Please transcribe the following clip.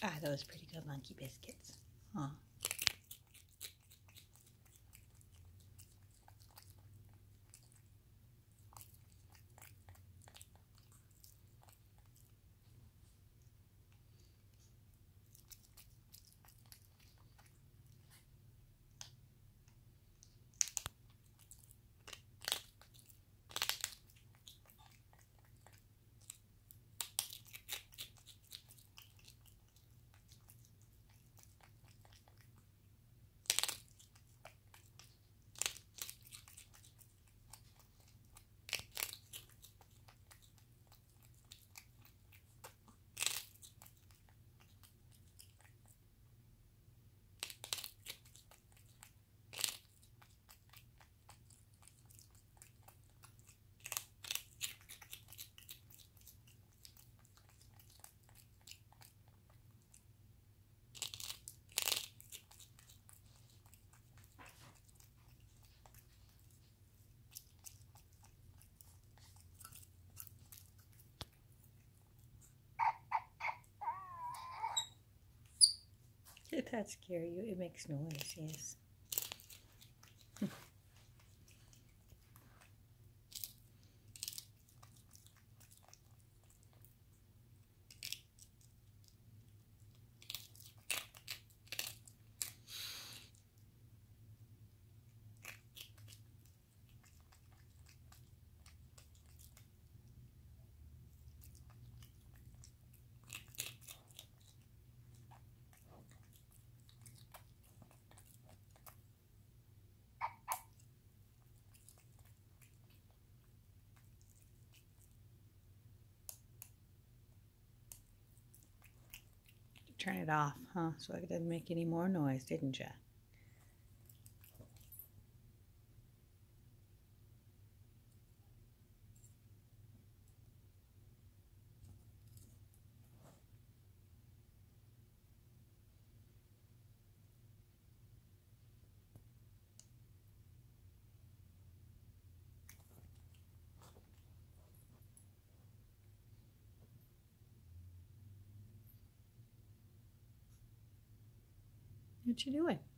Ah, those pretty good monkey biscuits. Huh. Did that scare you? It makes noise, yes. Turn it off, huh? So it doesn't make any more noise, didn't you? What you doing?